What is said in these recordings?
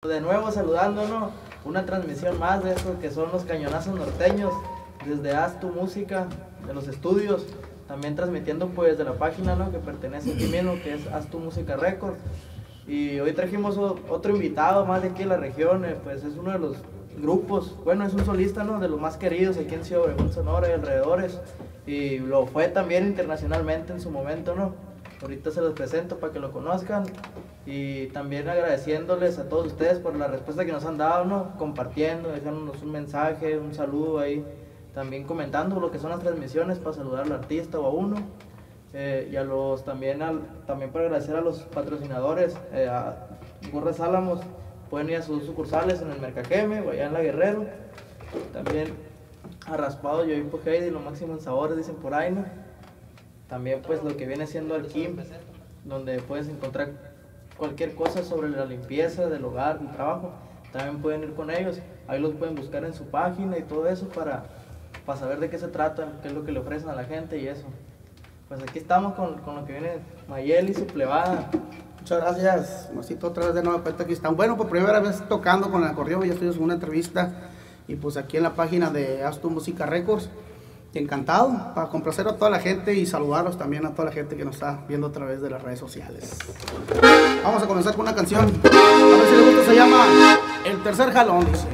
De nuevo saludándonos, una transmisión más de estos que son los cañonazos norteños, desde Haz Tu Música, de los estudios, también transmitiendo pues de la página, ¿no?, que pertenece aquí mismo, que es Haz Tu Música Records. Y hoy trajimos otro invitado más de aquí en la región, pues es uno de los grupos, bueno, es un solista, ¿no?, de los más queridos aquí en Ciudad Obregón, Sonora y alrededores, y lo fue también internacionalmente en su momento, ¿no? Ahorita se los presento para que lo conozcan. Y también agradeciéndoles a todos ustedes por la respuesta que nos han dado, ¿no?, compartiendo, dejándonos un mensaje, un saludo ahí, también comentando lo que son las transmisiones para saludar al artista o a uno, y a los también para agradecer a los patrocinadores, a Gorras Álamos, pueden ir a sus sucursales en el Mercaqueme o allá en La Guerrero, también a Raspado Yoipo Heidi, lo máximo en sabores, dicen por ahí, ¿no? También pues lo que viene siendo Alquim, donde puedes encontrar cualquier cosa sobre la limpieza del hogar, del trabajo, también pueden ir con ellos, ahí los pueden buscar en su página y todo eso para saber de qué se trata, qué es lo que le ofrecen a la gente y eso. Pues aquí estamos con lo que viene Mayel y su plebada. Muchas gracias, Mosito, otra vez de nueva cuenta aquí están. Bueno, por primera vez tocando con el acordeón, ya estoy en una entrevista y pues aquí en la página de Haz Tu Música Records. Encantado, para complacer a toda la gente y saludarlos también a toda la gente que nos está viendo a través de las redes sociales. Vamos a comenzar con una canción, a ver si les gusta, se llama El Tercer Jalón, dice.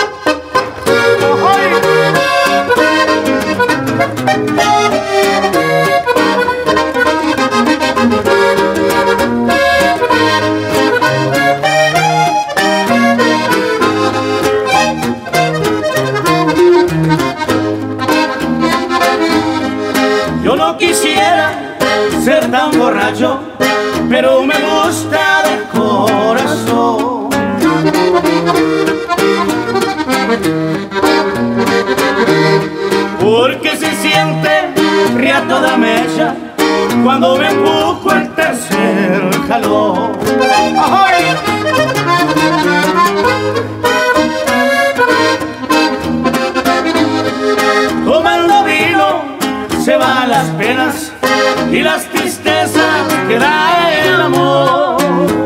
Yo no quisiera ser tan borracho, pero me gusta de corazón. Porque se siente fría toda mecha cuando me empujo el tercer jalón. ¡Ay! Tomando vino se van las penas y las tristezas que da el amor.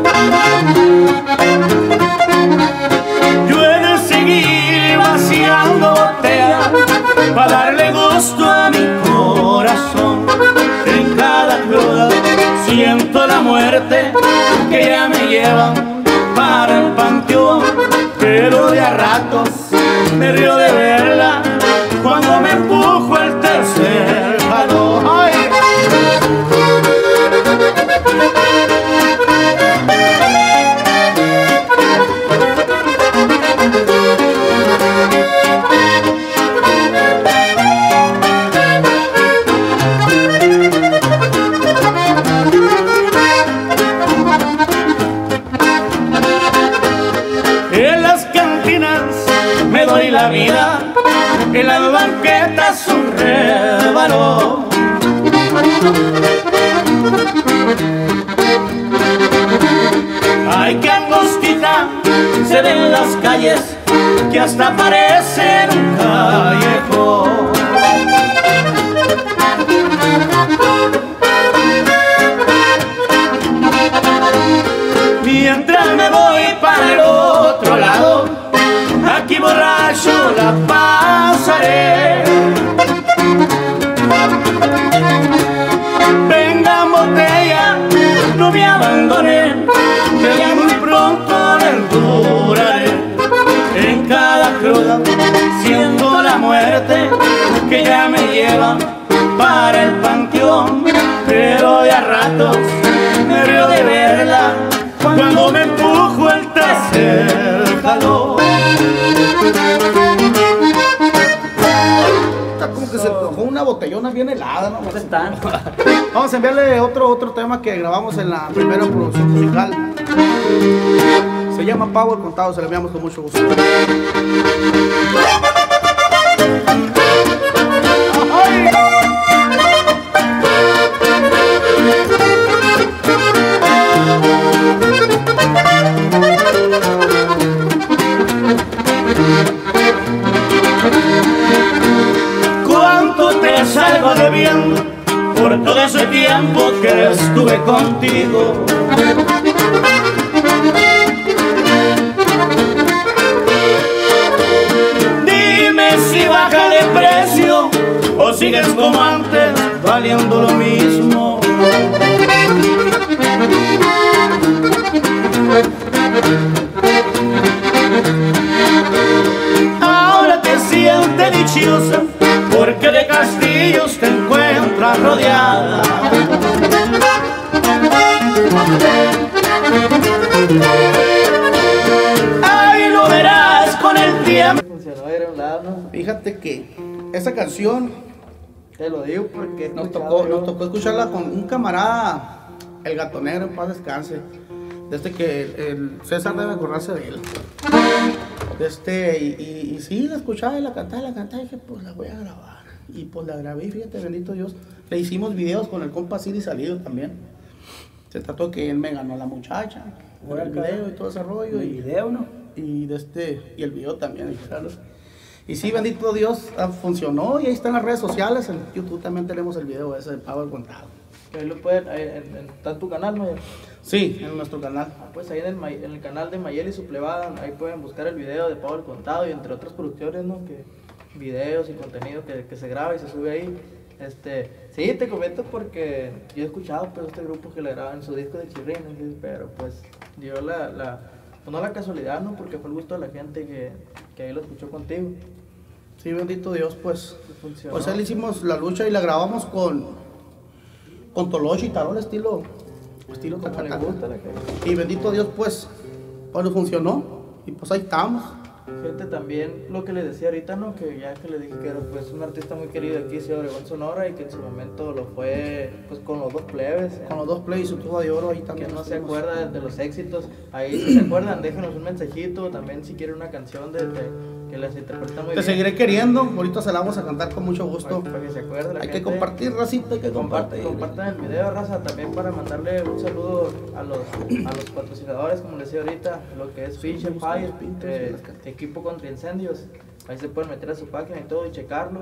Yo he de seguir vaciando botella para darle gusto a mi corazón. En cada cruda siento la muerte que ya me llevan para el panteón, pero de a ratos me río de verla cuando me empujo el tercer jalón. ¡Ay! En las cantinas me doy la vida, en las banquetas un rebalón. Ay, qué angostita se ve en las calles, que hasta parecen un callejón. Mientras me voy para el otro lado, aquí borracho la pasaré. Venga botella, no me abandone, que ya muy pronto perduraré. En cada cruda siento la muerte que ya me lleva para el panteón, pero de a ratos me río de verla cuando me empujo el tercer jalón. Como que se tocó una botellona bien helada, ¿no? ¿Cómo están? Vamos a enviarle otro tema que grabamos en la primera producción musical. Se llama Power Contado, se lo enviamos con mucho gusto. ¡Ay! Cuánto te salgo debiendo por todo ese tiempo que estuve contigo. como antes, valiendo lo mismo. Ahora te sientes dichosa porque de castillos te encuentras rodeada. Ahí lo verás con el tiempo. Funcionó, era un lado, ¿no? Fíjate que esa canción Te lo digo porque nos tocó escucharla con un camarada, el Gato Negro, en paz descanse. Desde que el César debe acordarse de él. Y sí, la escuchaba y la cantaba, y dije, pues la voy a grabar. Y pues la grabé, fíjate, bendito Dios. Le hicimos videos con el compa Siri Salido también. Se trató que él me ganó a la muchacha, por el video y todo ese rollo. El video, ¿no? Y el video también, claro. Y sí, bendito Dios, funcionó y ahí está en las redes sociales. En YouTube también tenemos el video ese de Pago al Contado. Que ahí lo pueden, está en tu canal, Mayel. Sí, en nuestro canal. Pues ahí en el canal de Mayel y su plebada, ahí pueden buscar el video de Pago al Contado y entre otras producciones, ¿no? Que videos y contenido que se graba y se sube ahí. Sí, te comento porque yo he escuchado pues este grupo que le graban su disco de Chirrín, pero pues dio pues no la casualidad, ¿no? Porque fue el gusto de la gente que ahí lo escuchó contigo. Sí, bendito Dios, pues. Funcionó. Pues ahí hicimos la lucha y la grabamos con Tolochi y Tarol, estilo Como le gusta a la gente. Y bendito Dios, pues, cuando funcionó, y pues ahí estamos. Gente, también lo que les decía ahorita, ¿no? Que ya que le dije que era pues un artista muy querido aquí, Ciudad Obregón, Sonora, y que en su momento lo fue pues con los dos plebes. Con los dos plays y su tuba de oro ahí también. Que no se acuerda de los éxitos, ahí si se acuerdan, déjenos un mensajito, también si quieren una canción que les interpreta muy Te bien. seguiré queriendo, ahorita se la vamos a cantar con mucho gusto. Para que se acuerde la Hay gente. que compartir, racita, hay que compartir. Compartan el video, raza, también para mandarle un saludo a los patrocinadores, como les decía ahorita, lo que es Fisher Fire, equipo contra incendios. Ahí se pueden meter a su página y todo y checarlo.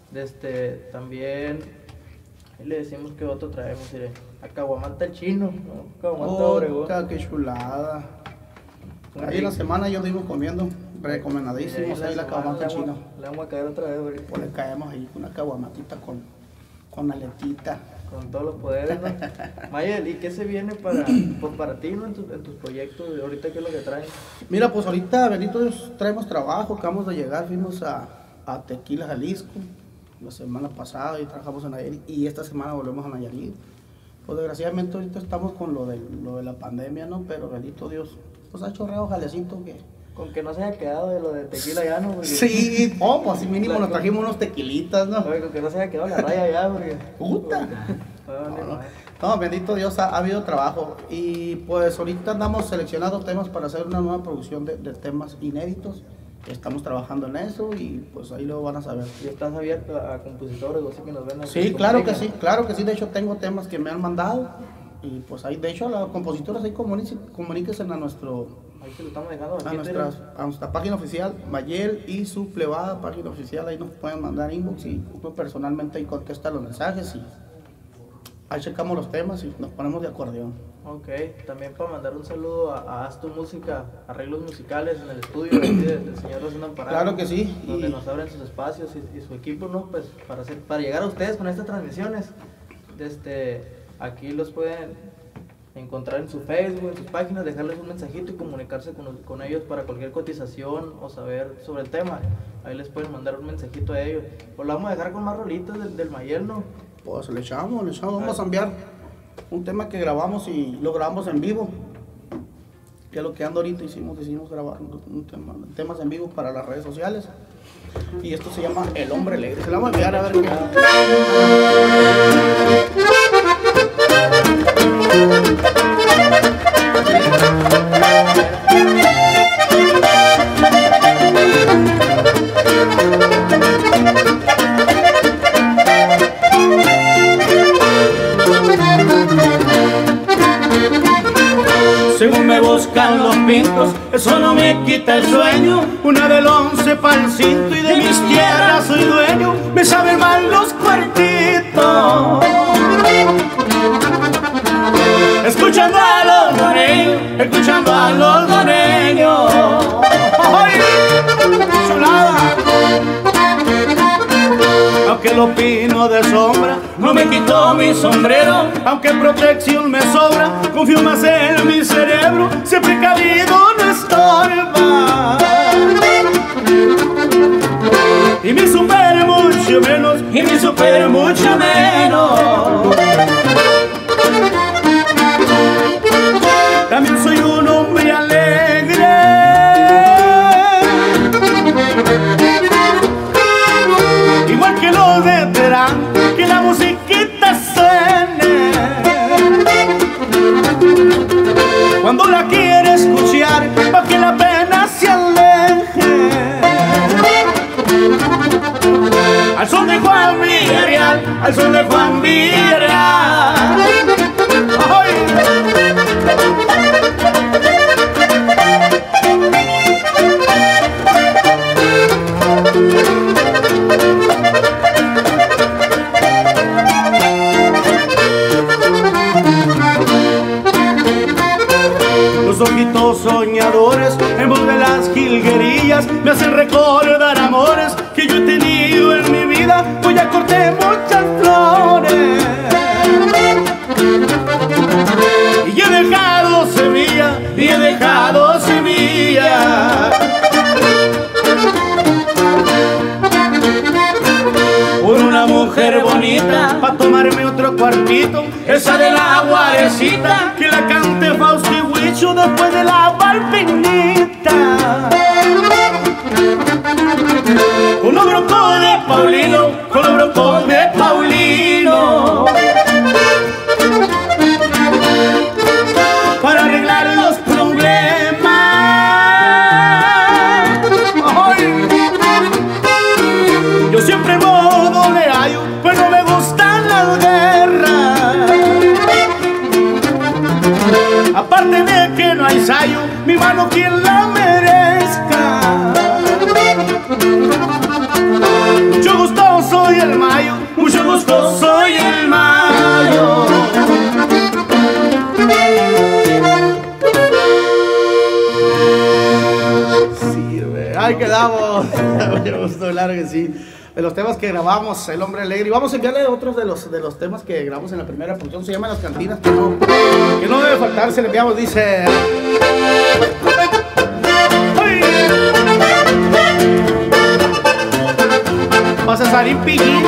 También ahí le decimos que otro traemos, mire, a Caguamanta el Chino, ¿no? Caguamanta Obregón. Qué chulada. Ahí en la semana yo estuvimos comiendo, recomendadísimos ahí la caguamata china. Le vamos a caer otra vez ahorita. Pues le caemos ahí con una caguamatita con aletita. Con todos los poderes, ¿no? Mayel, ¿y qué se viene para ti, ¿no? En tus proyectos, ahorita qué es lo que traen? Mira, pues ahorita, bendito Dios, traemos trabajo, acabamos de llegar, fuimos a Tequila, Jalisco, la semana pasada y trabajamos en Nayarit, y esta semana volvemos a Nayarit. Pues desgraciadamente ahorita estamos con lo de la pandemia, ¿no? Pero bendito Dios, pues ha chorreado jalecito que... Con que no se haya quedado de lo de tequila ya, ¿no? Porque... Sí, pues así mínimo nos trajimos unos tequilitas, ¿no? Oye, con que no se haya quedado la raya ya, porque... ¡Puta! No, bendito Dios, ha habido trabajo. Y pues ahorita andamos seleccionando temas para hacer una nueva producción de temas inéditos. Estamos trabajando en eso y pues ahí lo van a saber. ¿Y estás abierto a compositores o así que nos ven? Sí, claro que sí, claro que sí. De hecho tengo temas que me han mandado. Y pues ahí, de hecho, a los compositores ahí comuníquense a nuestro... Ahí se lo estamos dejando aquí, a nuestra página oficial, Mayel y su plebada página oficial. Ahí nos pueden mandar inbox y uno personalmente ahí contesta los mensajes y ahí checamos los temas y nos ponemos de acordeón. Ok, también para mandar un saludo a Haz Tu Música, arreglos musicales en el estudio del señor Rosendo Amparato. Claro que sí. Donde nos abren sus espacios y su equipo, ¿no? Pues para llegar a ustedes con estas transmisiones. Aquí los pueden encontrar en su Facebook, en sus páginas, dejarles un mensajito y comunicarse con ellos para cualquier cotización o saber sobre el tema. Ahí les pueden mandar un mensajito a ellos. Pues lo vamos a dejar con más rolitas del Mayel, ¿no? Pues le echamos, vamos a enviar un tema que grabamos y lo grabamos en vivo. Que es lo que ando ahorita hicimos grabar temas en vivo para las redes sociales. Y esto se llama El Hombre Alegre. Se lo vamos a enviar a ver qué. Según me buscan los pintos, eso no me quita el sueño. Una del 11 pa'l cinto y de mis tierras soy dueño. Me saben mal los cuartitos. Escuchando a los goreños, ¡ay! Chulada. Aunque los pinos camino de sombra no me quitó mi sombrero, aunque protección me sobra, confío más en mi cerebro, si precavido no estorba. Y mi super mucho menos, y mi super mucho menos. También soy un hombre alegre, igual que los veteranos, que la musiquita suene. Cuando la quiere escuchar, pa' que la pena se aleje. Al son de Juan Villarreal, al son de Juan Villarreal. ¡Ay! Los ojitos soñadores en voz de las jilguerillas me hacen recordar amores que yo he tenido en mi vida, pues ya corté muchas flores y he dejado semilla, y he dejado semilla. Por una mujer bonita, pa' tomarme otro cuartito, esa de la guarecita, que la cante Fausto y Huicho después de la Valpinita. Con los brocos de Paulino, con los brocos de Paulino, para arreglar los problemas. ¡Ay! Yo siempre modo le hallo, pues no me gustan las guerras. Aparte de que no hay ensayo, mi mano quien la merezca. Mucho gusto soy el Mayo, mucho gusto soy el Mayo. Sí, güey. Ahí quedamos. Me gustó, claro que sí. De los temas que grabamos, El Hombre Alegre. Y vamos a enviarle otros de los temas que grabamos en la primera función. Se llama Las Cantinas, que no debe faltar. Se le enviamos, dice... ¡Ay! Vas a salir pillín.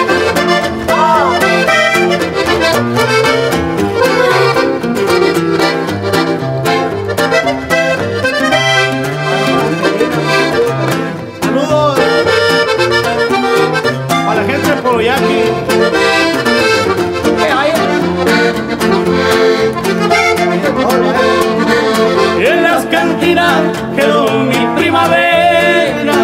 Saludos a la gente de Poloyaki. En las cantinas quedó mi primavera.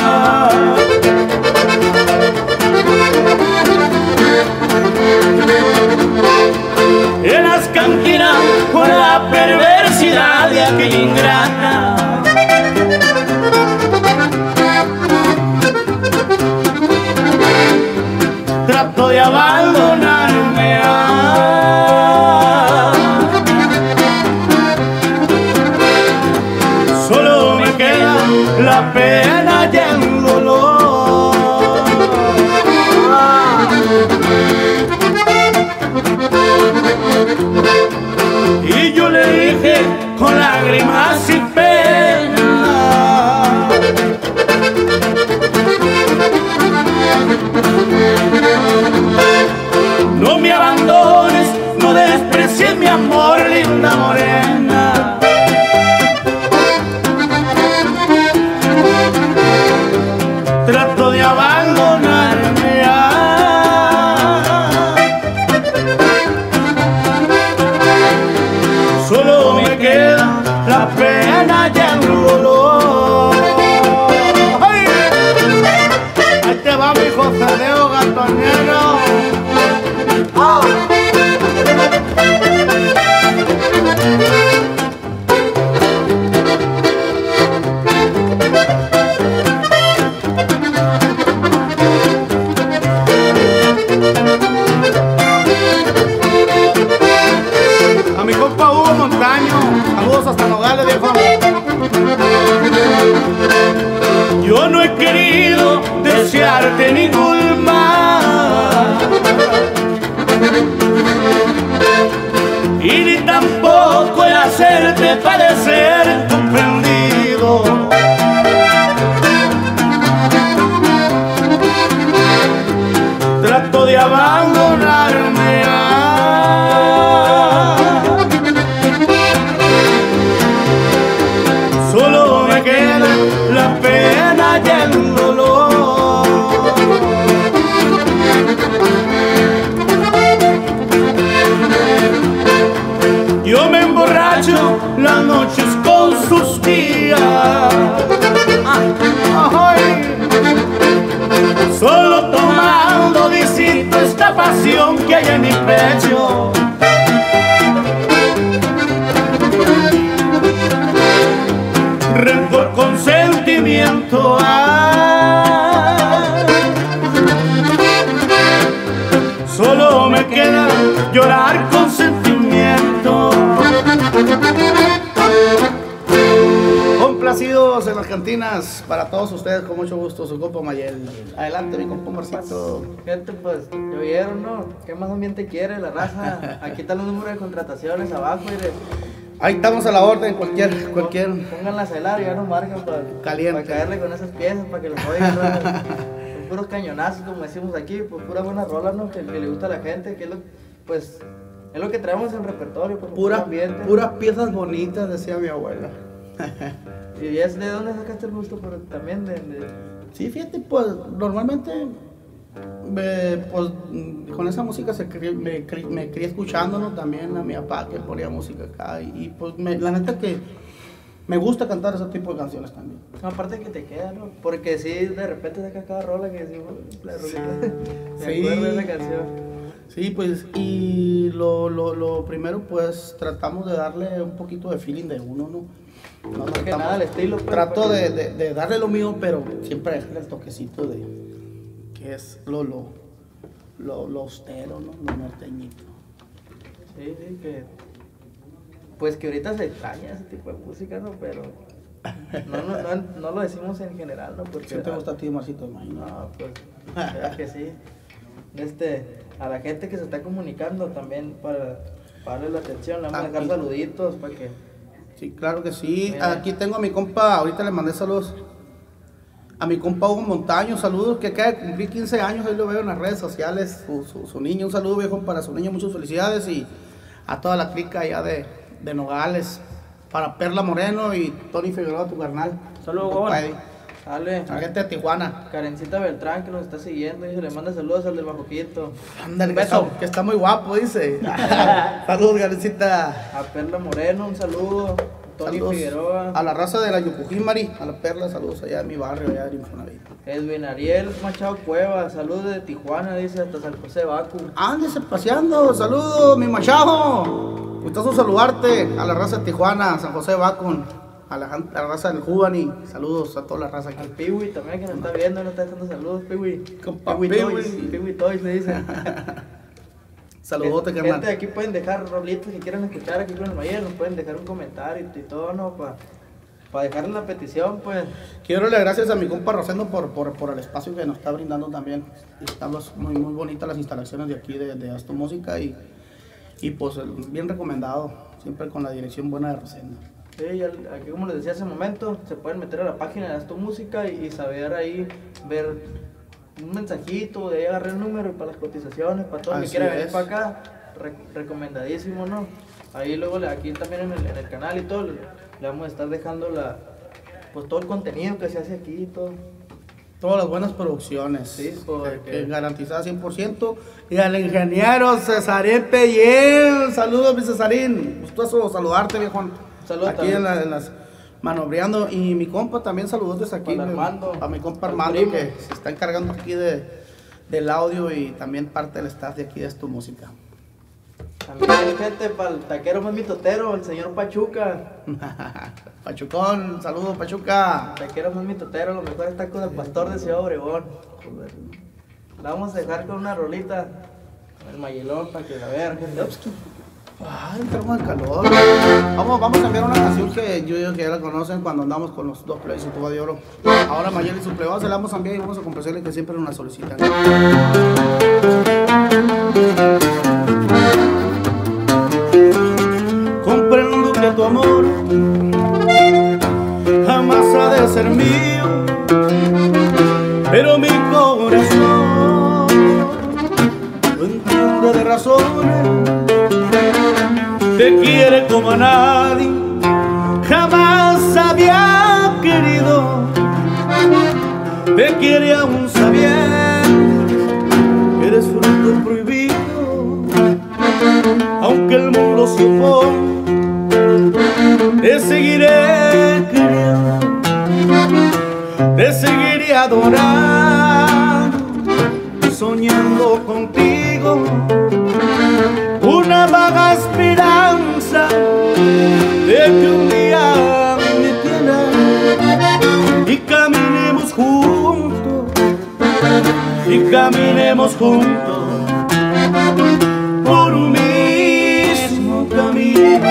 En las cantinas por la perversidad de aquella ingrata. Trato de abandonarme solo me queda la pena y el dolor. Y yo le dije con lágrimas y pena: no me abandones, no desprecies mi amor, linda morena. Trato de abandonarme solo me queda la pena y el dolor. ¡Ay! Ahí te va mi José Leo Gatonero. ¡Oh! A mi compa Hugo Montaño, saludos hasta Nogales, viejo. Yo no he querido desearte ningún mal, hacerte padecer comprendido. Trato de abandonarme, solo me queda la pena y el dolor. Yo me emborracho las noches con sus días, solo tomando disito esta pasión que hay en mi pecho. Rencor con sentimiento, solo me queda llorar con sentimiento. Complacidos en las cantinas para todos ustedes, con mucho gusto, su compa Mayel. Adelante, mi compa Marcito. Gente, pues, ¿ya vieron, no? ¿Qué más ambiente quiere la raza? Aquí están los números de contrataciones abajo y Ahí estamos a la orden, cualquier. Pónganla a celar y ya nos marcan para caerle con esas piezas, para que los oigan, ¿no? Son puros cañonazos, como decimos aquí, pues pura buena rola, ¿no? Que le gusta a la gente, que es lo, pues, es lo que traemos en el repertorio, pues, puro ambiente. Puras piezas bonitas, decía mi abuela. ¿Y es de dónde sacaste el gusto? Pero también Sí, fíjate, pues, normalmente, pues, con esa música me crié escuchándolo también a mi papá, que ponía música acá, y pues, la neta que me gusta cantar ese tipo de canciones también. Aparte que te queda, ¿no? Porque sí, de repente saca cada rola que decimos, la rolita, sí. Me acuerdo de esa canción. Sí, pues, y lo primero, pues, tratamos de darle un poquito de feeling de uno, ¿no? No que nada el estilo, pues, trato de darle lo mío, pero siempre dejarle el toquecito de que es lo austero, ¿no? Lo norteñito. Sí, que pues que ahorita se extraña ese tipo de música, ¿no? Pero no lo decimos en general, ¿no? Porque ¿Qué te gusta a ti, Marcito, imagino? No, pues, verdad que sí. A la gente que se está comunicando también para darle la atención, le vamos a dejar saluditos para que... Sí, claro que sí. Mira. Aquí tengo a mi compa, ahorita le mandé saludos a mi compa Hugo Montaño, saludos, que acaba de cumplir 15 años, ahí lo veo en las redes sociales, su niño, un saludo viejo para su niño, muchas felicidades, y a toda la clica allá de Nogales, para Perla Moreno y Tony Figueroa, tu carnal. Saludos, Juan. Dale. La gente de Tijuana. Karencita Beltrán, que nos está siguiendo, dice, le manda saludos al del Bajoquito. Ándale, que está muy guapo, dice. Saludos, Karencita. A Perla Moreno, un saludo. Tony Saludos Figueroa. a la raza de la Yucujimari, a la Perla, saludos allá en mi barrio, allá de Infonavit. Edwin Ariel Machado Cueva, saludos de Tijuana, dice, hasta San José Bacu. Ándese paseando, saludos, mi Machado. Gustoso saludarte a la raza de Tijuana, San José Bacon, a la raza del Jubani, saludos a toda la raza aquí. Al Piwi también, que nos está viendo, nos está dando saludos, Piwi. Compa Piwi Toys, le dicen. Saludote, carnal. Gente, aquí pueden dejar rolitos que quieran escuchar aquí con el Mayer, nos pueden dejar un comentario y todo, ¿no? Para dejarle la petición, pues. Quiero darle gracias a mi compa Rosendo por el espacio que nos está brindando también. Estamos muy bonitas las instalaciones de aquí de Astu Música y pues bien recomendado, siempre con la dirección buena de Rosendo. Sí, aquí como les decía hace un momento, se pueden meter a la página de Astu Música y saber ahí, ver un mensajito, de ahí agarrar el número para las cotizaciones, para todo el que quiera venir para acá, recomendadísimo, ¿no? Ahí luego aquí también en el canal y todo, le vamos a estar dejando pues todo el contenido que se hace aquí y todo. Todas las buenas producciones, sí, porque garantizadas 100%. Y al ingeniero Cesarín Pellén, saludos mi Cesarín, gustoso saludarte, viejo. Saludos aquí en las manobreando, y mi compa también saludos desde aquí, a mi compa Armando, que se está encargando aquí del audio y también parte del staff de aquí de Astu Música. También hay gente para el taquero más mitotero, el señor Pachuca. Pachucón, saludos Pachuca. Taquero más mitotero, lo mejor está con el pastor de Ciudad Obregón. La vamos a dejar con una rolita, con el Mayelón, para que la vean, gente. Ay, entramos en calor. Vamos a enviar una canción que yo digo que ya la conocen cuando andamos con los dos plays y tuba de oro. Ahora Mayel y su plebado se la vamos a enviar y vamos a complacerle que siempre nos la solicitan. Comprendo que tu amor jamás ha de ser mío, pero mi corazón no entiende de razones. Te quiere como a nadie jamás había querido, te quiere aún sabiendo que eres fruto prohibido. Aunque el mundo se oponga, te seguiré queriendo, te seguiré adorando, soñando contigo. Una vaga esperanza de que un día me quieras y caminemos juntos, y caminemos juntos por un mismo camino.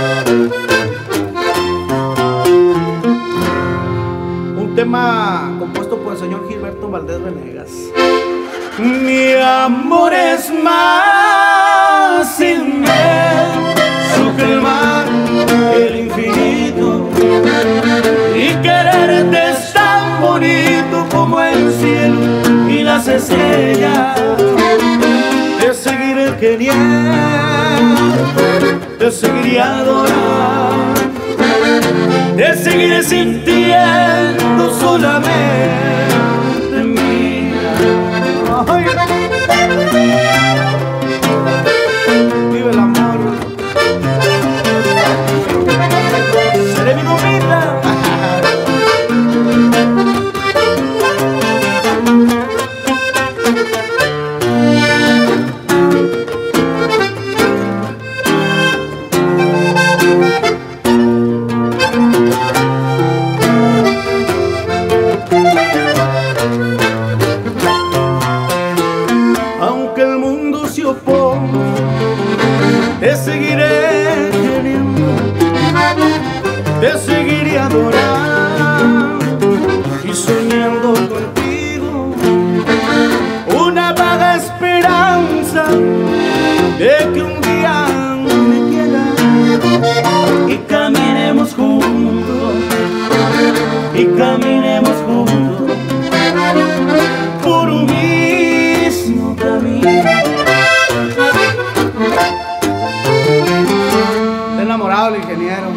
Un tema compuesto por el señor Gilberto Valdés Venegas. Mi amor es más inmenso que el mar, el infinito, y quererte es tan bonito como el cielo y las estrellas. Te seguiré queriendo, te seguiré adorando, te seguiré sintiendo solamente mía. Ay. Vive el amor, seré mi gomita. Te seguiré queriendo, te seguiré adorando y soñando contigo. Una vaga esperanza de que un día me quieras y caminemos juntos, y caminemos juntos por un mismo camino. Enamorado el ingeniero.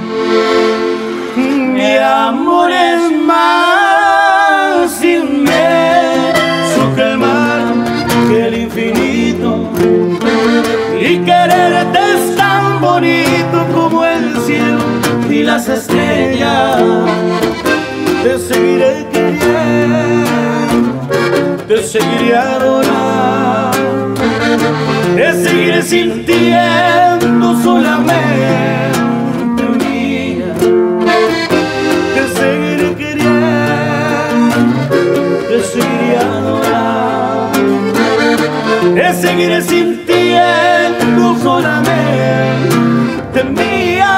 Mi amor es más inmenso que el mar, que el infinito, y quererte es tan bonito como el cielo y las estrellas. Te seguiré queriendo, te seguiré adorando, te seguiré sintiendo solamente mía. Te seguiré queriendo, te seguiré adorando, te seguiré sintiendo solamente mía.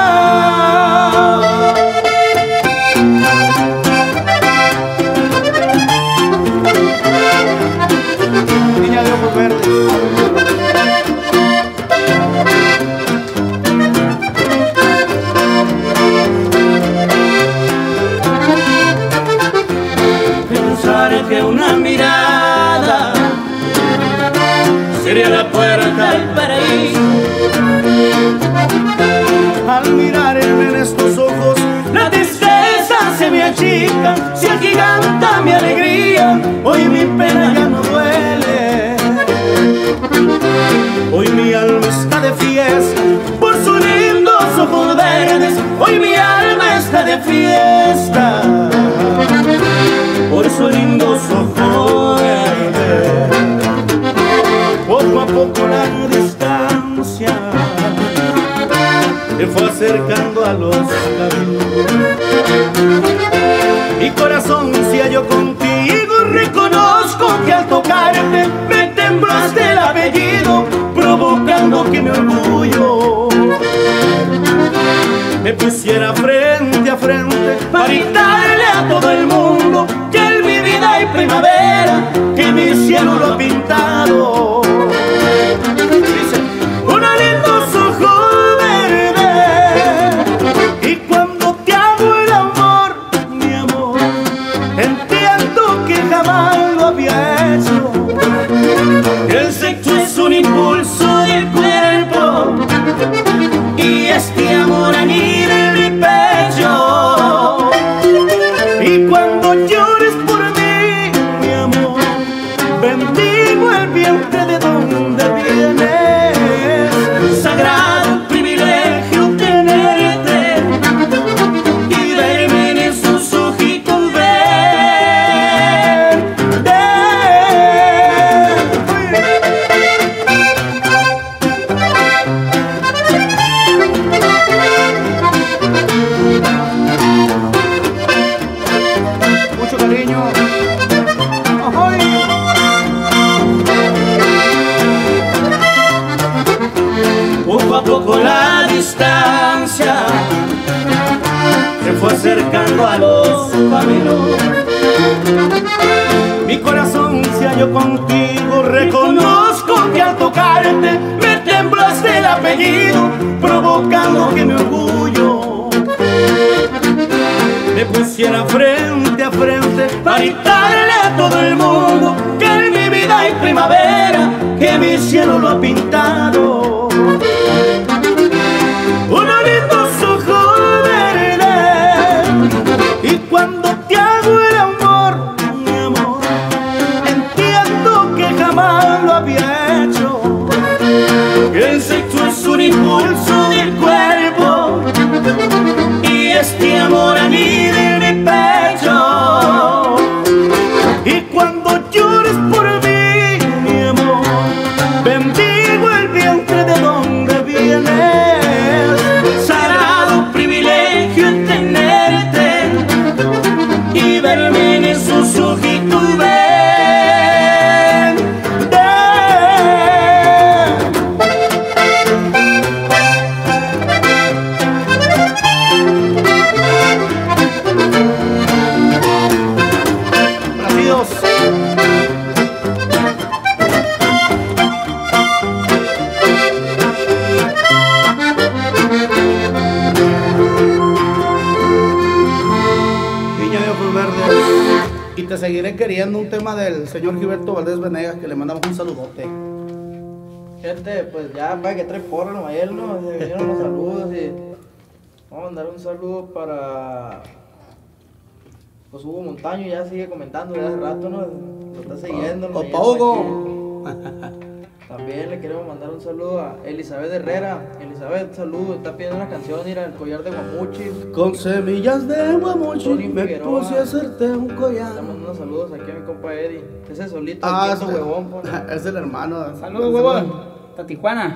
Niña de ojos verdes. Que una mirada sería la puerta al paraíso. Al mirarme en estos ojos, la tristeza se me achica, se agiganta mi alegría. Hoy mi pena ya no duele, hoy mi alma está de fiesta por sus lindos ojos verdes. Hoy mi alma está de fiesta por sus lindos ojos verdes. Poco a poco la distancia me fue acercando a los labios. Mi corazón se halló contigo, reconozco que al tocarte me temblaste el apellido, provocando que mi orgullo me pusiera frente a frente para gritarle a todo el mundo que en mi vida hay primavera, que mi cielo lo ha pintado. Dice, unos lindos ojos verdes acercando a los caminos. Mi corazón se halló contigo, reconozco que al tocarte me temblaste el apellido, provocando que mi orgullo me pusiera frente a frente para gritarle a todo el mundo que en mi vida hay primavera, que mi cielo lo ha pintado. Unos lindos ojos verdes, y cuando te hago el amor, mi amor, entiendo que jamás lo había hecho. El sexo es un impulso del cuerpo y este amor a mí de mi pecho. Y cuando llores por mí, mi amor, bendigo el vientre de donde vienes. Sagrado privilegio en tenerte y verme en esos ojitos verdes. Y te seguiré queriendo, un tema del señor Gilberto Valdés Venegas, que le mandamos un saludote. Gente, pues ya para que trae porra nomás él, ¿no? Se vinieron los saludos y vamos a mandar un saludo para pues Hugo Montaño, ya sigue comentando ya hace rato, ¿no? Lo está siguiendo. Opa Hugo. También le queremos mandar un saludo a Elizabeth Herrera. Elizabeth, saludo, está pidiendo una canción, mira, El collar de guamuchil. Con semillas de guamuchil Tony me Figueroa. puse a hacerte un collar. Le mando unos saludos aquí a mi compa Eddie. Ese solito, Ah, el huevón, pues. es el hermano. Saludos, huevón. Hasta Tijuana.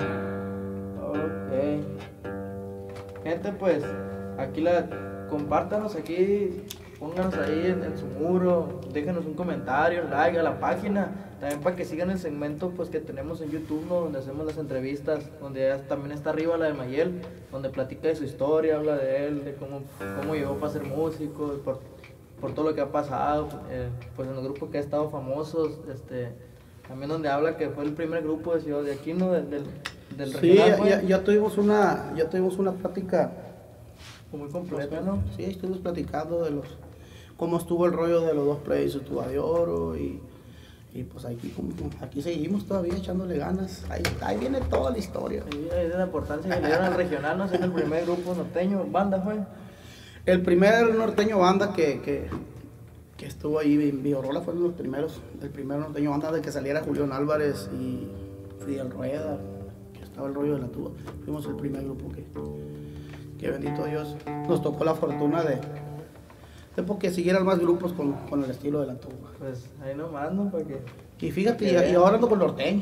Ok. Gente, pues, aquí compártanos aquí, pónganos ahí en su muro, déjenos un comentario, un like a la página, también para que sigan el segmento pues que tenemos en YouTube, ¿no? Donde hacemos las entrevistas, donde también está arriba la de Mayel, donde platica de su historia, habla de él, de cómo llegó para ser músico, por todo lo que ha pasado, pues en los grupos que ha estado famosos, también donde habla que fue el primer grupo de aquí, ¿no? Del Sí, regional, ya tuvimos una plática muy completa, ¿no? Sí, estuvimos platicando de cómo estuvo el rollo de los dos plays, estuvo de oro y pues aquí seguimos todavía echándole ganas. Ahí viene toda la historia. Sí, ahí de la importancia que le dieron al regional, ¿no? Siendo el primer grupo norteño, banda fue. El primer norteño banda que estuvo ahí en Villorola fue uno de los primeros, el primer norteño banda de que saliera Julián Álvarez y Fidel Rueda, que estaba el rollo de la tuba. Fuimos el primer grupo que bendito Dios nos tocó la fortuna de porque siguieran más grupos con el estilo de la tuba. Pues ahí nomás, ¿no? Para que... Y fíjate, y ahora ando con norteño.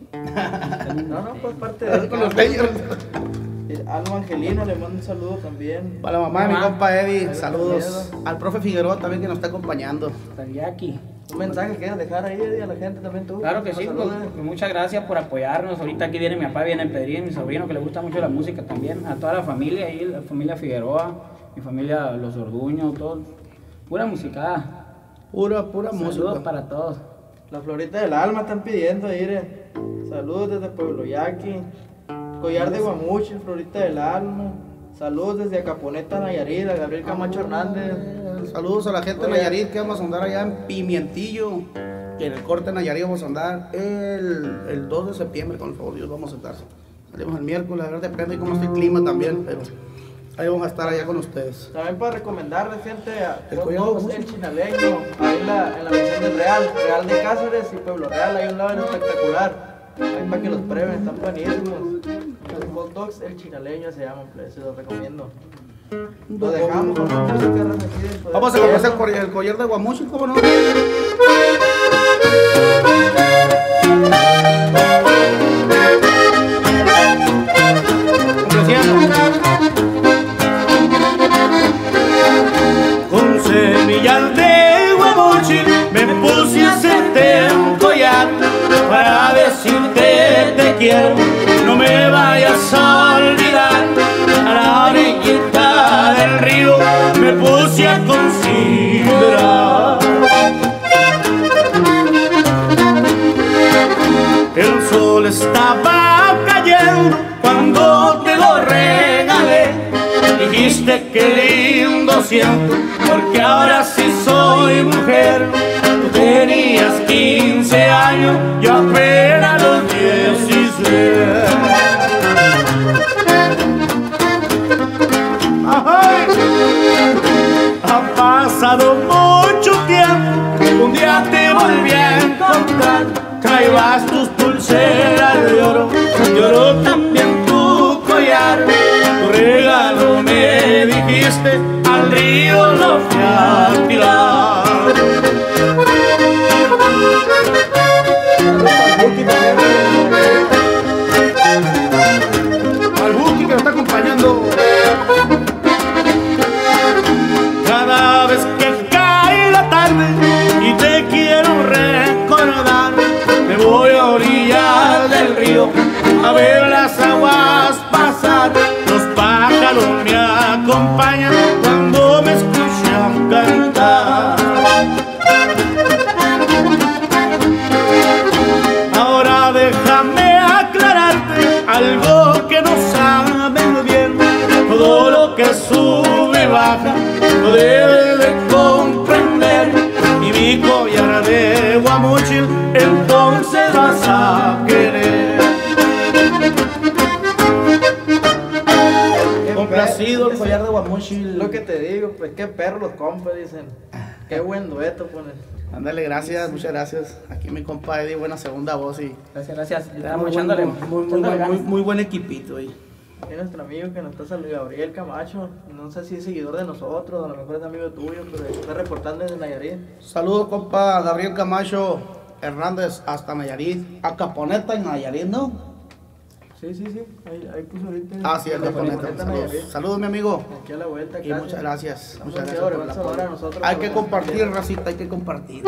No, pues parte de... Con norteño. Alma Angelino, le mando un saludo también. Para la mamá de mi compa Eddie, Ahí saludos. Al profe Figueroa también que nos está acompañando. Hasta Jackie. Un mensaje que quieras dejar ahí Eddie, a la gente también tú. Claro que sí, Nos pues, saludes. muchas gracias por apoyarnos. Ahorita aquí viene mi papá, viene el Pedrín, mi sobrino que le gusta mucho la música también. A toda la familia ahí, la familia Figueroa, mi familia Los Orduños, todos. Pura musicada. Pura Saludos música. para todos. La Florita del Alma están pidiendo, mire. Saludos desde Pueblo Yaqui. Collar de Guamuchil, Florita del Alma. Saludos desde Acaponeta, Nayarit, a Gabriel Camacho Hernández. Saludos a la gente de Nayarit que vamos a andar allá en Pimientillo. Que en el corte de Nayarit vamos a andar el 2 de septiembre, con el favor de Dios vamos a estar. Salimos el miércoles, a ver, depende de cómo esté el clima también, pero ahí vamos a estar allá con ustedes. También para recomendarles, gente, a El Hot Collar de Dogs, Guamuchil. el Chinaleño, ahí en la misión del Real de Cáceres y Pueblo Real, hay un lado espectacular. Ahí para que los prueben, están buenísimos. Los Hot Dogs, el Chinaleño se llaman, pues, se los recomiendo. Lo dejamos con una música raza, aquí después. Vamos a comenzar por el collar de Guamuchil, ¿cómo no? Con semillas de guamuchil me puse a hacerte un collar para decirte te quiero, no me vayas a olvidar. A la orillita del río me puse dijiste qué lindo siento, porque ahora sí soy mujer. Tú tenías 15 años, yo apenas los 16. Ay, ha pasado mucho tiempo, un día te volví a encontrar. Traías tus pulseras de oro también tu collar. Tu regalo me dijiste, al río lo fui a tirar. Al Buki que nos está acompañando. Cada vez que cae la tarde y te quiero recordar, me voy a orillas del río a ver las aguas pasar. Los pájaros me acompañan cuando me escuchan cantar. Ahora déjame aclararte algo que no saben bien. Todo lo que sube y baja lo debes de comprender. Y mi collar de guamuchil entonces vas a querer. Complacido el collar de guamuchil. Lo que te digo, pues qué perro los compas, dicen. Qué buen dueto ponen. Ándale, gracias, muchas gracias. Aquí mi compa Eddie, buena segunda voz y Gracias, gracias. Estamos muy, echándole muy buen equipito ahí. Y nuestro amigo que nos está saludando, Gabriel Camacho, no sé si es seguidor de nosotros, a lo mejor es amigo tuyo, pero está reportando desde Nayarit. Saludos, compa Gabriel Camacho Hernández, hasta Nayarit. A Caponeta en Nayarit, ¿no? Sí, ahí puso ahorita. Ah, sí, el Caponeta. Saludos. Saludos, mi amigo. Aquí a la vuelta, Y muchas gracias. Estamos Muchas aquí gracias por el ahora, apoyo. ahora nosotros Hay por que la compartir, gente. racita, hay que compartir.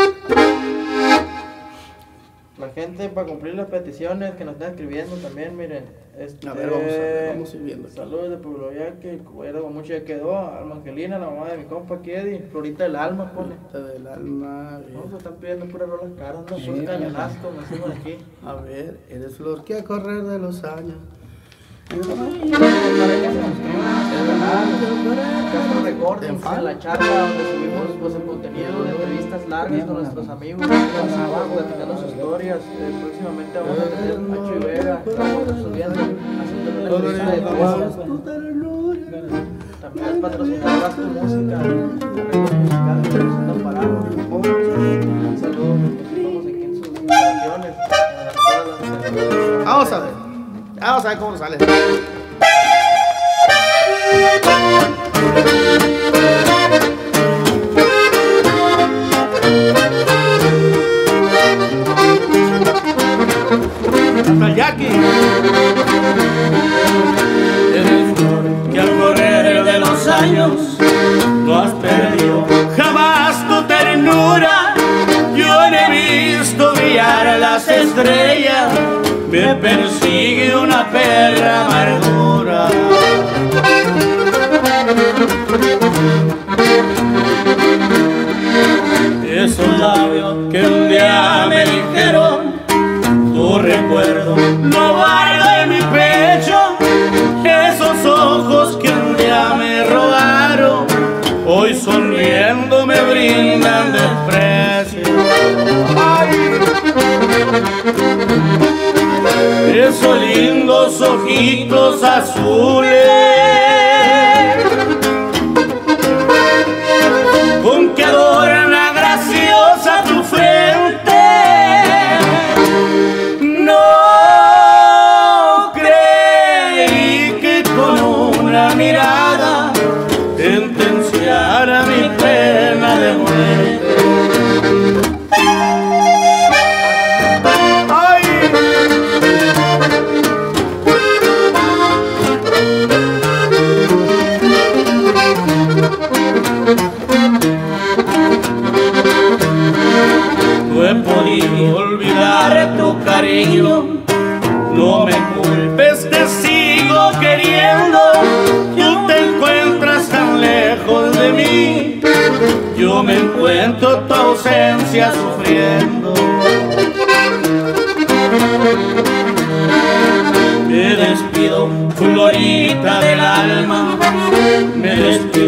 La gente, para cumplir las peticiones que nos están escribiendo también, miren. A ver, vamos a ir viendo aquí. Saludos de Pueblo Yaque, el cubero con mucho ya quedó. Alma Angelina, la mamá de mi compa Kedi. Florita del alma, pone. Del alma. No, se están pidiendo puras rolas caras, no, Sí, puros cañonazos, como decimos aquí. A ver, eres flor que a correr de los años. Caso Recordings, en la charla donde subimos pues, el contenido de entrevistas largas con nuestros amigos, platicando sus historias. Próximamente vamos a tener a Nacho y Vega, estamos subiendo, haciendo una entrevista de entrevistas. También es patrocinado Gasto Música, arreglos musicales que nos están parando. Un saludo, estamos aquí en sus grabaciones. Vamos a ver. Vamos a ver cómo sale. Hasta el Jackie. Eres flor que al correr de los años no has perdido jamás tu ternura. Yo no he visto brillar las estrellas, me persigue una perra amargura. Esos labios que un día me dijeron, tu recuerdo lo guardo en mi pecho. Esos ojos que un día me robaron, hoy sonriendo me brindan desprecio. Ay. Esos lindos ojitos azules con que adorna graciosa tu frente, no creí que con una mirada sentenciara mi pena de muerte. No he podido olvidar tu cariño, no me culpes, te sigo queriendo. Tú te encuentras tan lejos de mí, yo me encuentro tu ausencia sufriendo. Me despido, florita del alma, me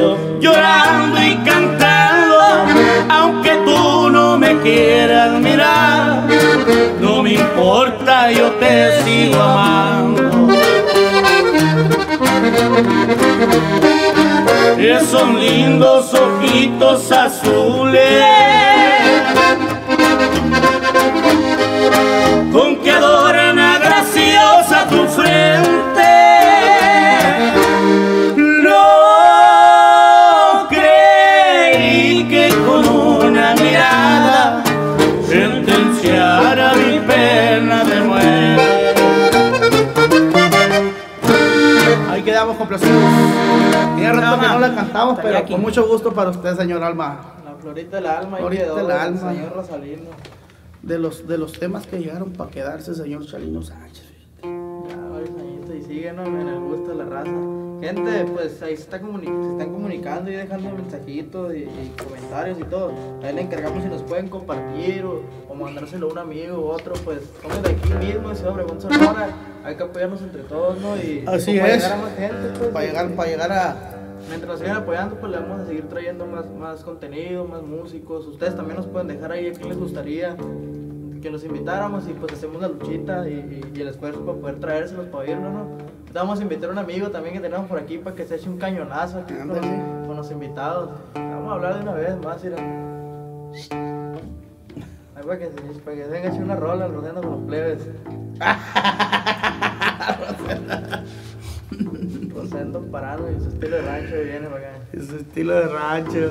cielo, llorando y cantando, aunque tú no me quieras mirar, no me importa, yo te sigo amando. Esos lindos ojitos azules con que adorna graciosa tu frente, no creí que con una mirada sentenciara mi pena de muerte. Ahí quedamos complacidos. Tiene rato que no la cantamos, pero con mucho gusto para usted, señor Alma. La florita del alma, Florita ahí quedó, del alma. señor Rosalino. De los temas que llegaron para quedarse, señor Chalino Sánchez. Ya, varios añitos y siguen, ¿no? En el gusto de la raza. Gente, pues ahí se están comunicando y dejando mensajitos y comentarios y todo. Ahí le encargamos si nos pueden compartir o mandárselo a un amigo u otro. Pues somos de aquí mismo, de Ciudad Obregón, Sonora. Hay que apoyarnos entre todos, ¿no? Y Así para es. llegar a más gente, pues. Para llegar a... Mientras nos sigan apoyando, pues le vamos a seguir trayendo más contenido, más músicos. Ustedes también nos pueden dejar ahí a quién les gustaría que nos invitáramos y pues hacemos la luchita y el esfuerzo para poder traérselos para oírnos, ¿no? Vamos a invitar a un amigo también que tenemos por aquí para que se eche un cañonazo aquí con los invitados. Vamos a hablar de una vez más, mira. Ahí para que se venga a echar una rola, Rosendo con los plebes. Rosendo parado y su estilo de rancho viene para acá. Ese estilo de rancho.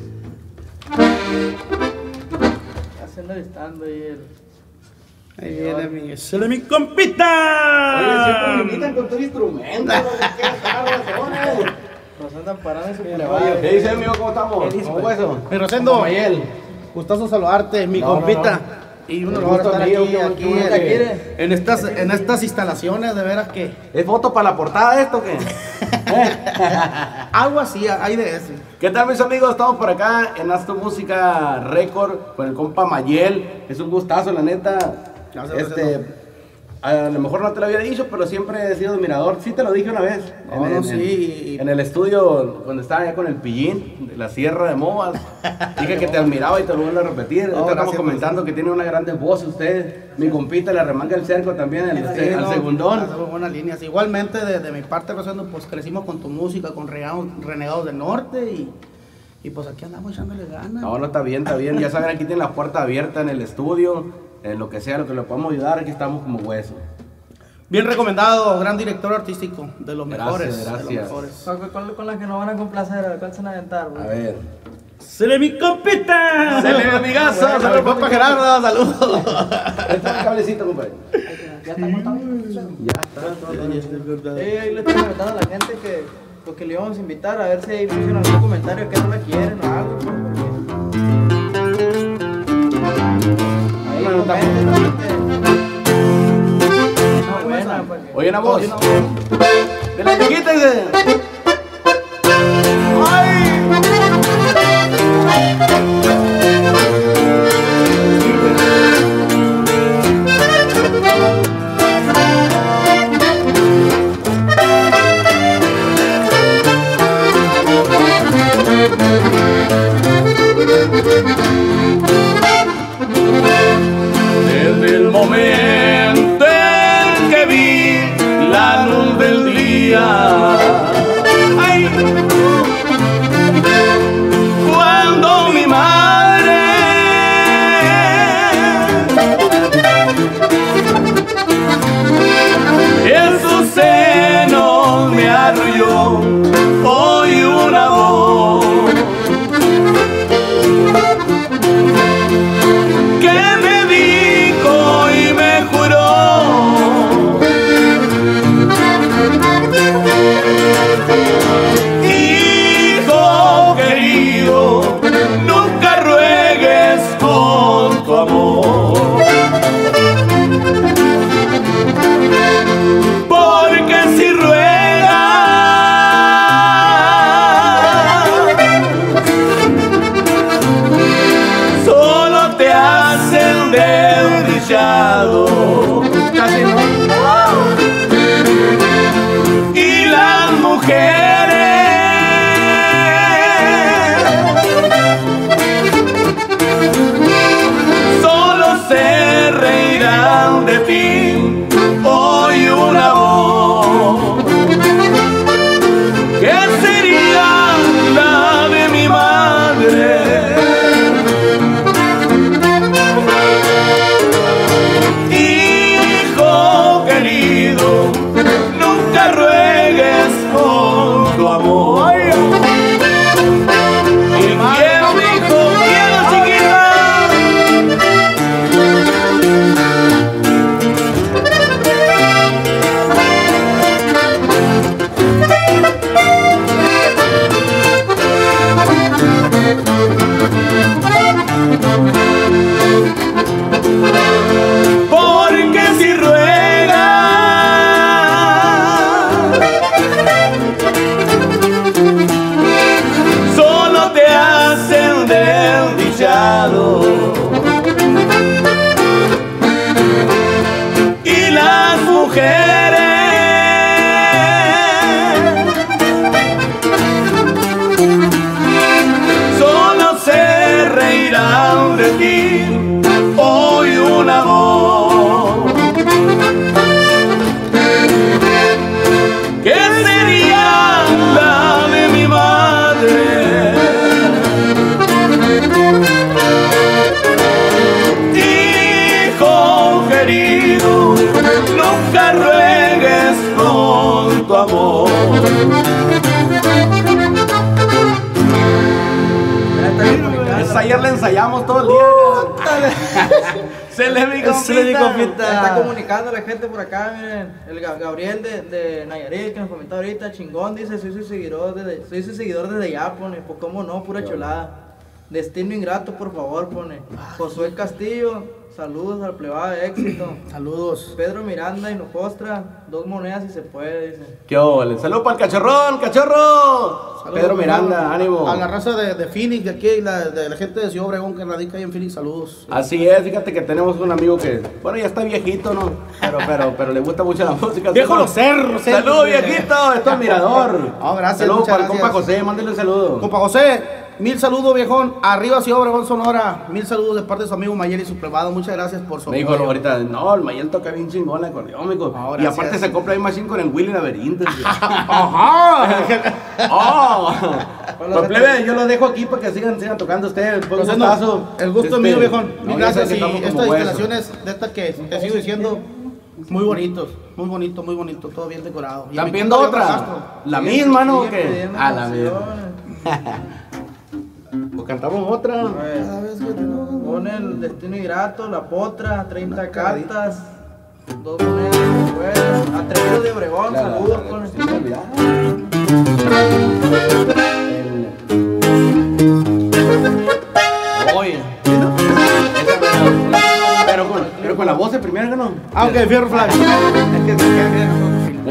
Haciendo listando ahí el... Ahí viene mi... ¡Se le mi compita! Oye, siempre me invitan con todo instrumento. Rosendo parado en su ¿Qué plebayo. dice, amigo? ¿Cómo estamos? ¿Cómo eso? Mi Rosendo, Mayel. gustoso saludarte, mi No, compita. no. Y un El honor gusto estar mío, aquí, qué bueno ¿La quiere? en estas instalaciones, de veras que ¿Es foto para la portada esto o qué? algo así hay de ese. ¿Qué tal, mis amigos? Estamos por acá en Astu Música Record con el compa Mayel. Es un gustazo, la neta. Gracias, A lo mejor no te lo había dicho, pero siempre he sido admirador. Sí te lo dije una vez. Sí. En el estudio, cuando estaba allá con el Pillín, de la Sierra de Movas. Dije que te admiraba y te lo vuelvo a repetir. No, Ahorita estamos gracias, comentando que tiene una grande voz usted. Mi compita le remanga el cerco también, al segundón. Hacemos buenas líneas. Igualmente, de mi parte, Rosendo, pues crecimos con tu música, con Renegados del Norte y pues aquí andamos echándole ganas. No, no, está bien, está bien. Ya saben, aquí tienen la puerta abierta en el estudio. En lo que sea, lo que le podamos ayudar, aquí estamos como hueso. Bien recomendado, gran director artístico, de los Gracias, mejores. gracias. De los mejores. Con las que nos van a complacer, a ver cuál se van a aventar, güey. A ver. ¡Se le mi compita! ¡Se le amigazo! Bueno, ¡Saludos, compa Gerardo, saludos. Este es el cablecito, compadre. ¿Ya está montado? Ya está. Ahí le estoy comentando a la gente que le íbamos a invitar a ver si ahí pusieron algún comentario que no la quieren o algo. Pues, ahí Bueno, está comenten, no, buena, pues. Oye, una voz. De la chiquita, dice. Desde el momento en que vi la luz del día, será de ti hoy un amor? ¿Qué sería la de mi madre? Hijo querido, nunca ruegues por tu amor. Ayer le ensayamos todo el día. Se le mi compita. Está comunicando la gente por acá, miren. El Gabriel de Nayarit que nos comentó ahorita, chingón, dice, soy su seguidor desde ya, pone. Pues cómo no, pura chulada. Destino ingrato, por favor, pone. Josué Castillo, saludos al plebada de éxito. Saludos. Pedro Miranda Hinojostra, 2 monedas si se puede, dice. ¿Qué ole? Saludos para el cachorrón, cachorro. Saludos, Pedro Miranda, ánimo. A la raza de Phoenix, de aquí, de la gente de Ciudad Obregón que radica ahí en Phoenix, saludos. Así es, fíjate que tenemos un amigo que, bueno, ya está viejito, ¿no? Pero le gusta mucho la música. Viejo los cerros. Saludos, viejito, esto es Mirador. Oh, gracias, Saludos muchas para el compa gracias. José, mándale un saludo. Compa José, 1000 saludos, viejón. Arriba Ciudad Obregón, Sonora. 1000 saludos de parte de su amigo Mayel y su plebado. Muchas gracias por su Me dijo apoyo. ahorita, no, el Mayel toca bien chingón el acordeón, mijo. Oh, y gracias. aparte se compra ahí machín con el Willy Laberinto. Ajá. ¡Oh! Hola, Pues plebe, yo los dejo aquí para que sigan tocando ustedes. Pues, un gustazo. El gusto es mío, viejón. No, Mil ya sé gracias. que Y estamos como estas hueso. instalaciones de estas que te sigo diciendo, muy bonitos. Muy bonito, muy bonito. Todo bien decorado. Y ¿Están mi pidiendo compa otra? León Castro. La misma, ¿no? Sigue ¿Qué? pidiendo A la misma. canciones. Pues cantamos otra. A ver, pone el Destino Ingrato, La Potra, 30 cartas, 2 monedas si se puede. Atrevido de Obregón, saludos, pone. Se me olvidaba. Oye. Pero con la voz de primero, ¿no? Ah, ok, Fierro Flash. Es que se queda bien.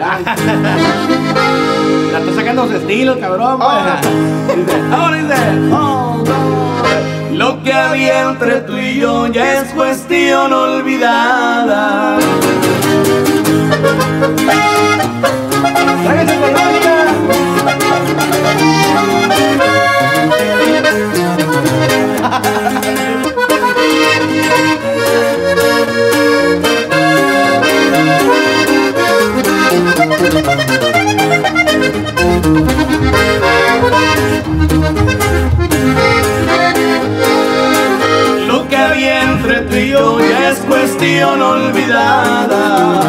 La está sacando su estilo, cabrón. Pues. Dice, ahora dice, oh, no. Lo que había entre tú y yo ya es cuestión olvidada. Tráigase con Lo que había entre tú y yo ya es cuestión olvidada.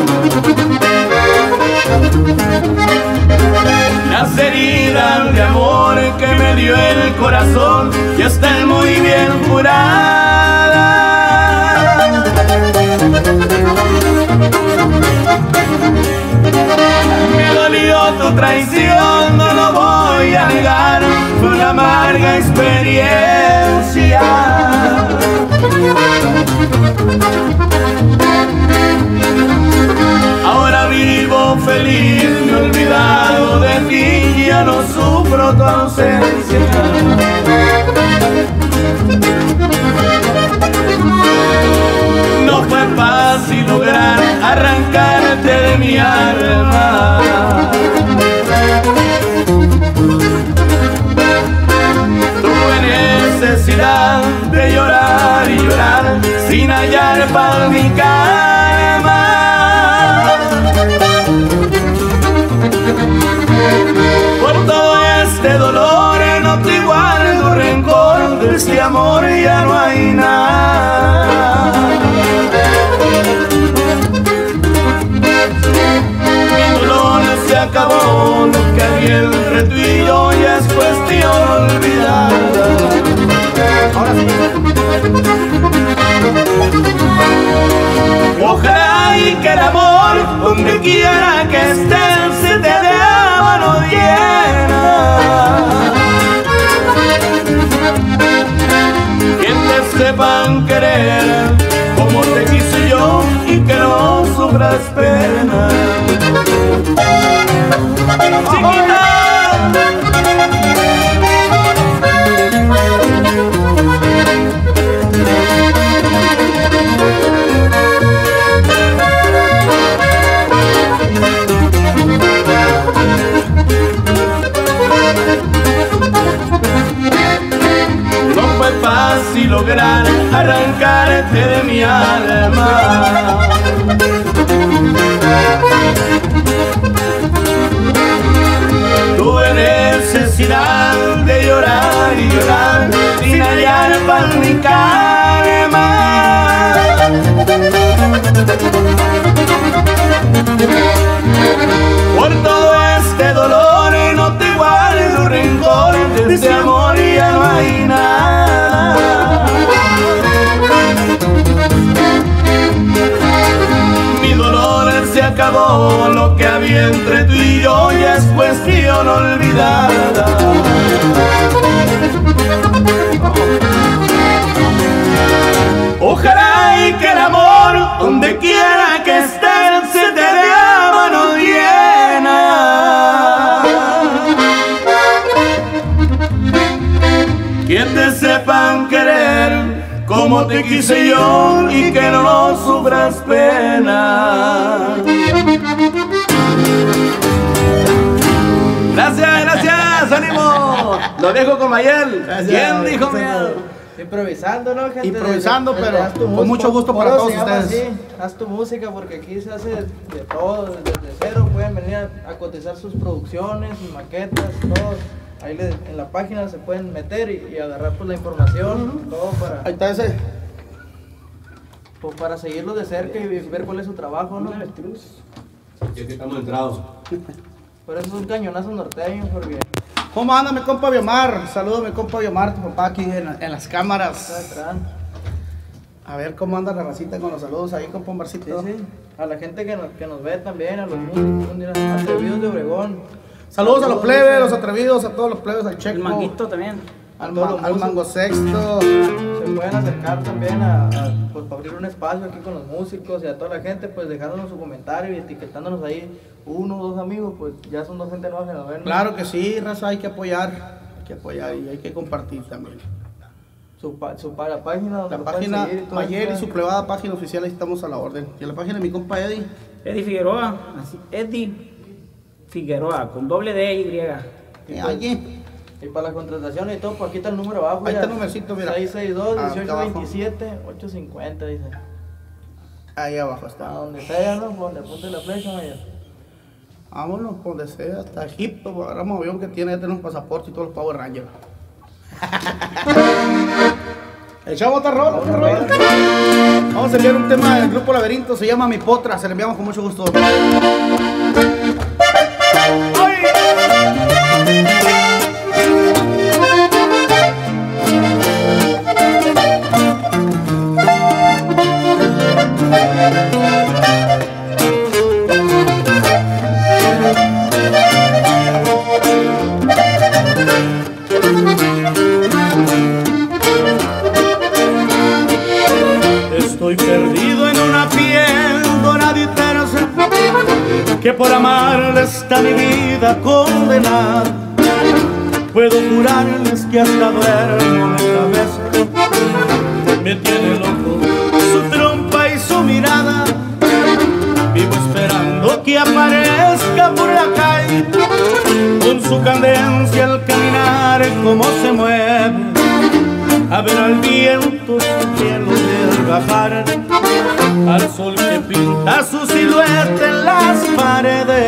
Las heridas de amor que me dio el corazón ya están muy bien curadas. Me dolió tu traición, no lo voy a negar, fue una amarga experiencia. Ahora vivo feliz, me he olvidado de ti, ya no sufro tu ausencia. No fue fácil lograr arrancarte de mi alma. Tuve necesidad de llorar y llorar sin hallar para mi calma. Por todo este dolor no te guardo rencor, de este amor ya no hay nada. Mi dolor se acabó, lo que había entre tú y yo ya es cuestión olvidada. Ahora sí. Ojalá y que el amor, donde quiera que estés, se te dé a mano llena. Que te sepan querer como te quise yo y que no sufras pena. Chiquita. No fue fácil sin calma. Por todo este dolor no te guardo rencor, de este amor ya no hay nada. Mi dolor se acabó, lo que había entre tú y yo ya es cuestión olvidada. Ojalá y que el amor, donde quiera que estés, se te dé a mano llena. Que te sepan querer como te quise yo y que no sufras pena. Gracias, gracias, ánimo. Lo dejo con Mayel. ¿Quién dijo Mayel? Improvisando, ¿no, gente? Improvisando, pero haz tu con música. mucho gusto Por para eso todos se llama ustedes. así, haz tu música, porque aquí se hace de todo, desde cero. Pueden venir a cotizar sus producciones, sus maquetas, todo. Ahí en la página se pueden meter y agarrar pues la información, todo Ahí está ese. pues, para seguirlo de cerca y ver cuál es su trabajo, ¿no? Y aquí estamos entrados. Por eso es un cañonazo norteño, porque ¿Cómo anda mi compa Biomar? Saludos mi compa Biomar, tu papá aquí en las está cámaras. atrás. A ver cómo anda la racita con los saludos ahí, compa Sí, Marcito. sí. A la gente que nos ve también, a los músicos, mira, atrevidos de Obregón. Saludos a los plebes, los atrevidos, a todos los plebes, al Checo, El manguito también. al, todos los al músicos. Mango Sexto. Se pueden acercar también pues, para abrir un espacio aquí con los músicos y a toda la gente, pues dejándonos su comentario y etiquetándonos ahí, uno o dos amigos, pues ya son dos gente nueva que nos ven. Claro que sí, raza, hay que apoyar y hay que compartir también. La página donde La lo pueden página seguir y todo Mayer y eso. su plebada página oficial, ahí estamos a la orden. Y en la página de mi compa Eddie. Eddie Figueroa, así, Eddie Figueroa, con doble D y. Allí. Y para las contrataciones y todo, pues aquí está el número abajo. Ahí ya. está el numercito, mira. 662-1827-850, dice. Ahí abajo A está. donde sea, ¿no? Por donde apunte la flecha, Mayer. Vámonos, donde sea, hasta Egipto, pues, agarramos avión que tiene, ya tenemos pasaporte y todos los Power Rangers. Echamos otra rola, otra rola. Vamos a enviar un tema del grupo Laberinto, se llama Mi Potra, se le enviamos con mucho gusto. Estoy perdido en una piel dorada y tersa, que por amarle está mi vida condenada. Puedo jurarles que hasta duermo mi cabeza, me tiene loco su trompa y su mirada. Vivo esperando que aparezca por la calle, con su cadencia al caminar, cómo se mueve, a ver al viento su cielo desgajar, al sol que pinta su silueta en las paredes.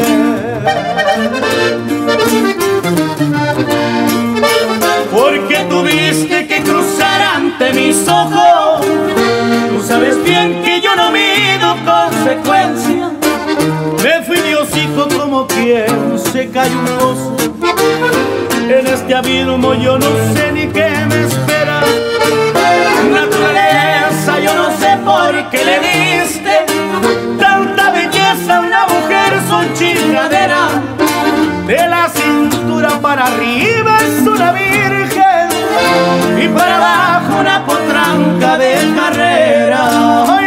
Porque tuviste que cruzar ante mis ojos, tú sabes bien que yo no mido consecuencias. Me fui de hocico como quien se cae un pozo, en este abismo yo no sé ni qué me espera. Naturaleza, yo no sé por qué le diste tanta belleza a una mujer son chingadera. De la cintura para arriba es una virgen y para abajo una potranca de carrera. ¡Ay!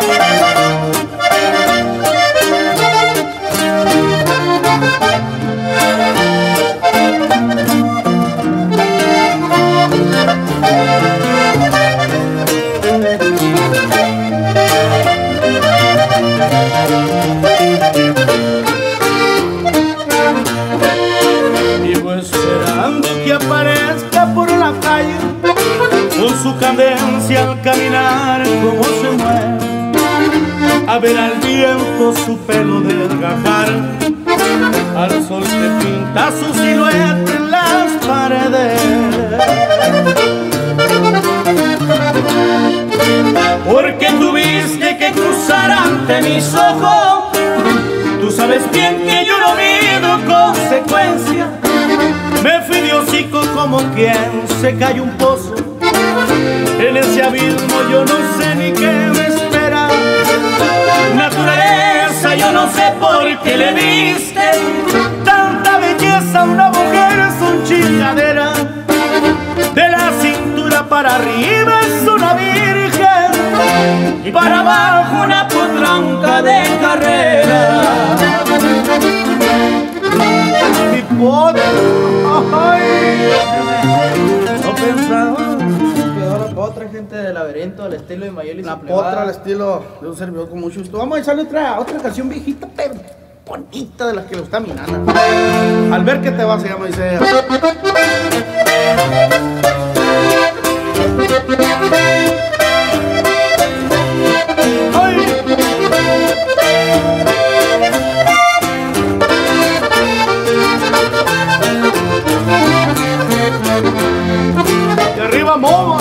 Vivo esperando que aparezca por la calle, con su cadencia al caminar, cómo se mueve, a ver al viento su pelo desgajar, al sol que pinta su silueta en las paredes. como quien se cae un pozo. En ese abismo yo no sé ni qué me espera. Naturaleza, yo no sé por qué le diste tanta belleza a una mujer, son chingadera. De la cintura para arriba es una virgen y para abajo una potranca de carrera. Mi potra, ay, no pensaba. Quedó la potra, gente del laberinto, al estilo de Mayeli La Suplevada. potra al estilo de un servidor con mucho gusto. Vamos a echarle otra canción viejita, pero bonita, de las que le gusta a mi nana. Al ver que te vas, se llama, dice. ¡Ay! De arriba, Moma.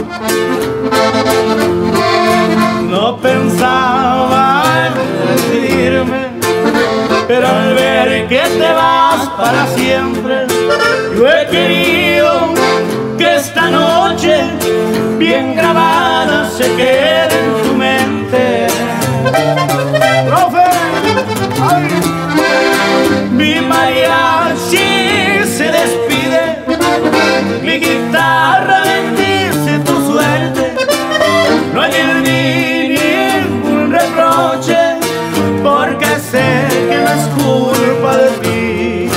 No pensaba en decidirme, pero al ver que te vas para siempre, yo he querido que esta noche bien grabada se quede en tu mente. ¡Profe! ¡Ay! Mi mariachi se despide, mi guitarra bendice tu suerte. No hay en mí ningún reproche, porque sé que no es culpa de ti.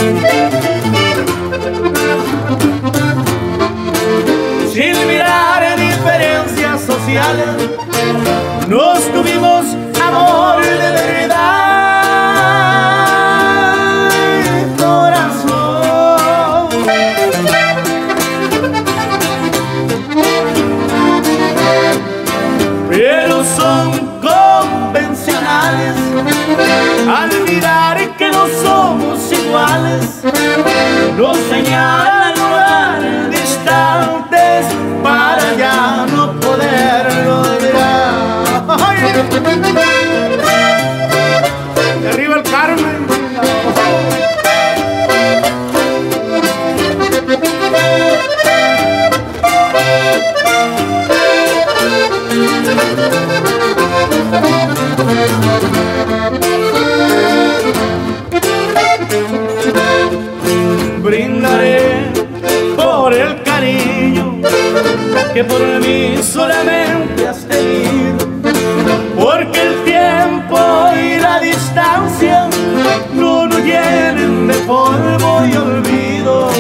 Sin mirar diferencias sociales, nos tuvimos amor de verdad, corazón. Pero son convencionales al mirar que no somos iguales, nos señalan lugares distantes para ya no poderlo mirar. ¡Ay! De arriba el Carmen. Brindaré por el cariño que por mí solamente has tenido, porque el tiempo y la distancia no nos llenen de polvo y olvido.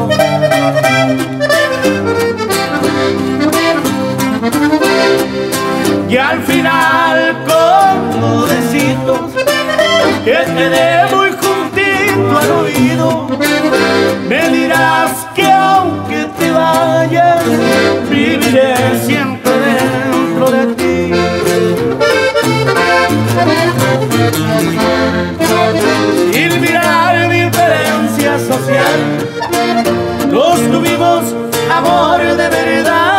Y al final con modecitos que te dé muy juntito al oído, me dirás que aunque te vayas, viviré siempre dentro de ti. Sin mirar diferencia social, nos tuvimos amor de verdad.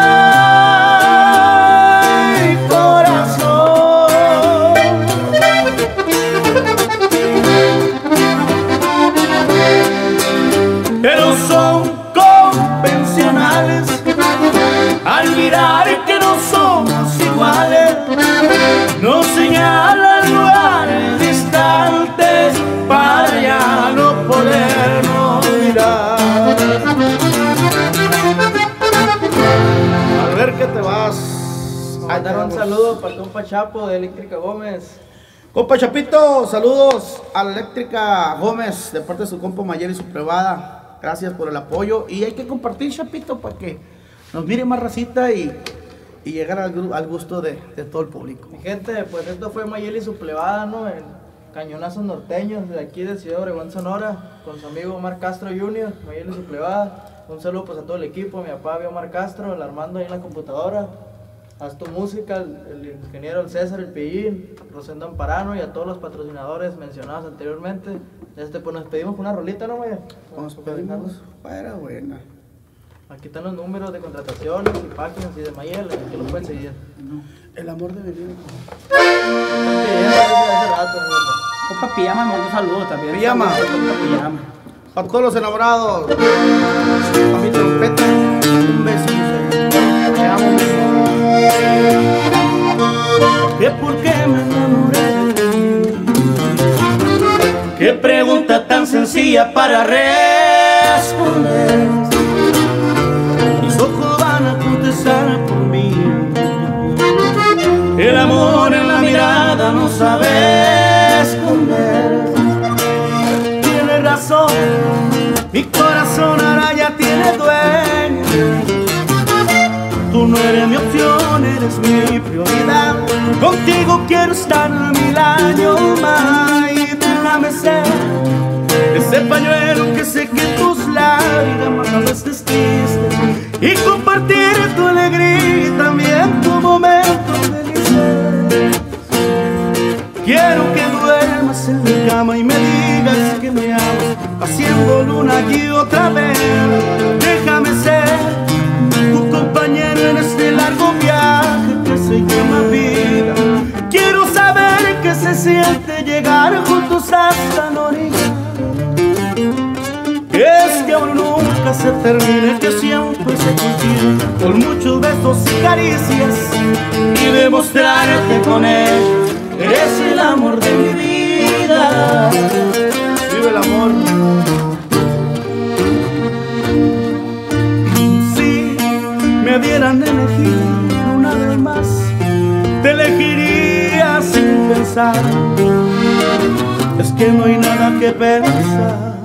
Pero son convencionales al mirar que no somos iguales, nos señalan lugares distantes para ya no podernos mirar. Al ver que te vas, A dar un saludo para el compa Chapo de Eléctrica Gómez. compa Chapito, saludos a la Eléctrica Gómez de parte de su compa Mayeli Suplevada. Gracias por el apoyo y hay que compartir, Chapito, para que nos mire más racita y llegar al gusto de todo el público. Mi gente, pues esto fue Mayeli Suplevada, ¿no? En Cañonazos Norteños, de aquí de Ciudad Obregón, Sonora, con su amigo Omar Castro Jr., Mayeli Suplevada. Un saludo pues a todo el equipo, mi papá Omar Castro, el Armando ahí en la computadora, Haz tu Música, el ingeniero el César, el Pillín, Rosendo Amparano y a todos los patrocinadores mencionados anteriormente. Pues nos pedimos una rolita, ¿no, Maya? Nos pedimos, fuera buena. Aquí están los números de contrataciones y páginas y de Mayel, aquí los pueden seguir. El amor de vivir. Están pidiendo desde hace rato, ¿no? Compa Pijama me mandó saludos también. Pijama. Saludos, compa Pijama. Para todos los enamorados, a mi trompeta, un besito. Te amo, mi amor. ¿Que por qué me enamoré de ti? Qué pregunta tan sencilla para responder. Mis ojos van a contestar por mí. El amor en la mirada no sabe esconder. Tienes razón, mi corazón ahora ya tiene dueño. Tú no eres mi opción, eres mi prioridad. Contigo quiero estar 1000 años más. Y déjame ser ese pañuelo que seque tus lágrimas cuando estés triste, y compartir tu alegría y también tu momento feliz. Quiero que duermas en mi cama y me digas que me amas, haciéndolo una y otra vez. Déjame ser tu compañero en este largo viaje que se llama vida. Quiero saber qué se siente llegar juntos hasta la orilla. Es que aún nunca se termine, que siempre se cultive con muchos besos y caricias, y demostrarte con ellos eres el amor de mi vida. Vive el amor. Si me dieran de elegir una vez más, te elegiría sin pensar. Es que no hay nada que pensar,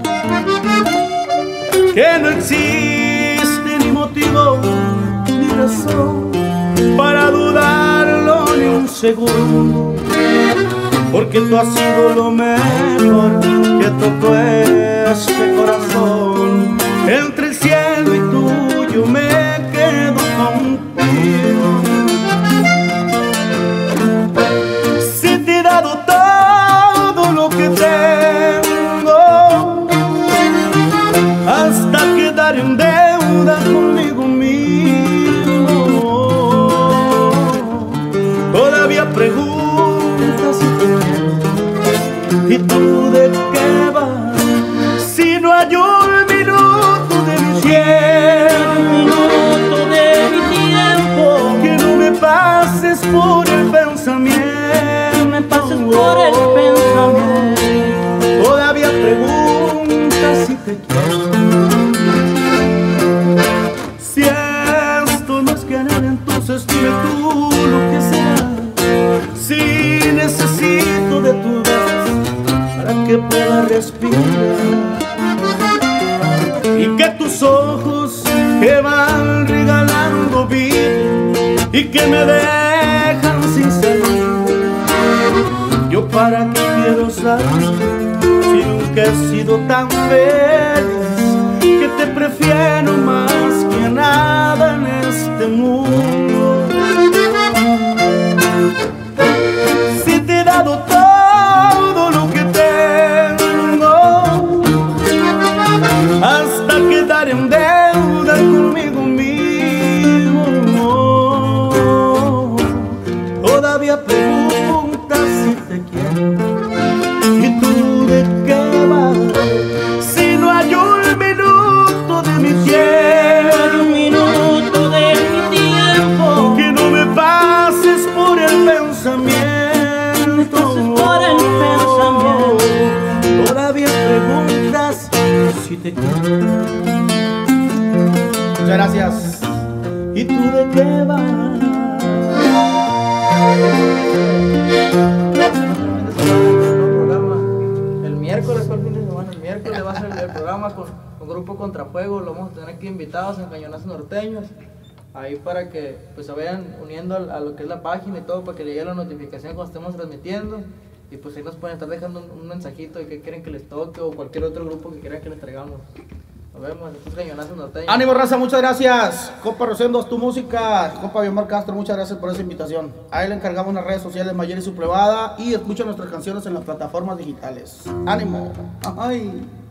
que no existe ni motivo ni razón para dudarlo ni un segundo, porque tú has sido lo mejor que tocó este corazón. Entre el cielo y tuyo me quedo contigo. Si te he dado todo lo que tengo, hasta quedar en deuda conmigo mismo. Todavía preguntas si te quiero, ¿y tú de qué vas? Si no hay un minuto de mi tiempo, que no me pases por el pensamiento. Todavía preguntas si te quiero. Si esto no es querer, entonces dime tú lo que será. Si necesito de tu voz para que pueda respirar, y que tus ojos que van regalando vida y que me dejan sin salir. Yo para qué quiero saber si nunca he sido tan feliz, que te prefiero más que nada en este mundo. Si te he dado todo lo que tengo, hasta quedar en deuda conmigo mismo. Todavía preguntas si te quiero, ¿y tú de qué vas? Si no hay un minuto de mi tiempo, que no me pases por el pensamiento. Todavía preguntas si te quiero. Muchas gracias. ¿Y tú de qué vas? El miércoles fue el fin de semana, el miércoles va a ser el programa con Grupo Contrafuego. Lo vamos a tener aquí invitados en Cañonazos Norteños, ahí para que pues se vayan uniendo a lo que es la página y todo, para que le llegue la notificación cuando estemos transmitiendo, y pues ahí nos pueden estar dejando un mensajito de que quieren que les toque o cualquier otro grupo que quieran que les traigamos. Nos vemos, estos Cañonazos Norteños. Ánimo, raza, muchas gracias. Compa Rosendo, tu música. Compa Biomar Castro, muchas gracias por esa invitación. Ahí le encargamos las redes sociales Mayer y su privada, y escucha nuestras canciones en las plataformas digitales. Ánimo. Ay.